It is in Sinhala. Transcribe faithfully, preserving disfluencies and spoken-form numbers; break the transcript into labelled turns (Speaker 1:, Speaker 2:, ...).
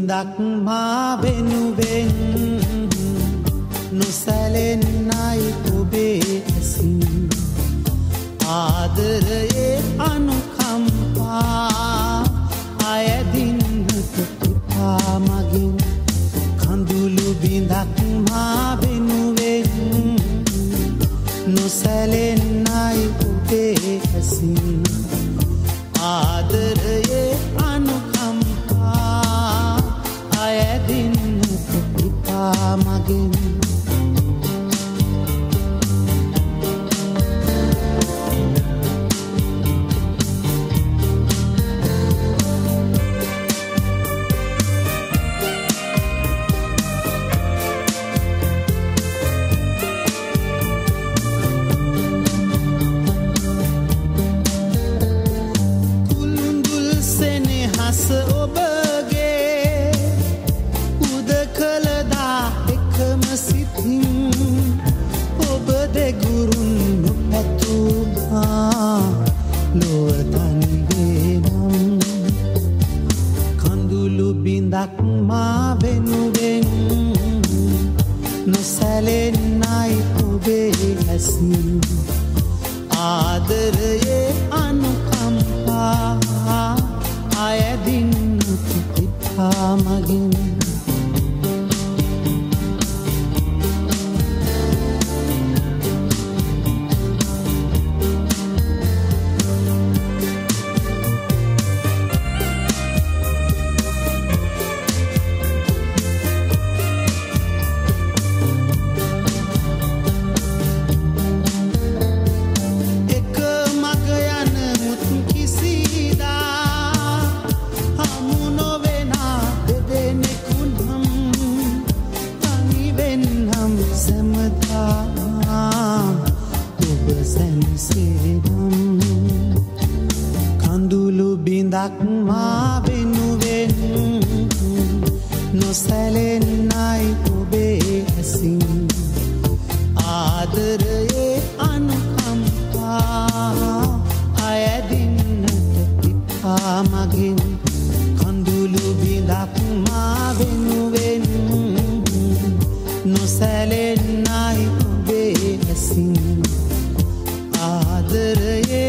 Speaker 1: බිඳක් මා වෙනුවෙන් නොසැලෙන්නයි ඔබේ ඇසින් ආදරයේ අනුකම්පා අයදින්නට එපා මගෙන් කඳුළු බිඳක් මා වෙනුවෙන් නොසැලෙන්නයි ඔබේ ඇසින් ආදරයේ අනුකම්පා අයදින්නට එපා මගෙන් ඔබගේ උදකලදා එකම සිතින් ඔබ දෙගුරුන් නොපැතුමා ලොවතන්ගේ නම් කඳුළු බිඳක් මා වෙනුවෙන් නොසැලෙන්නයි ඔබේ ඇසින් ආදරයේ අනුකම්පා අයදින්නට එපා මගෙන් කඳුළු බිඳක් මා වෙනුවෙන් නොසැලෙන්නයි ඔබේ ඇසින් ආදරයේ අනුකම්පා අයදින්නට එපා මගෙන් කඳුළු බිඳක් මා වෙනුවෙන් නොසැලෙන්නයි ඔබේ ඇසින් ආදරයේ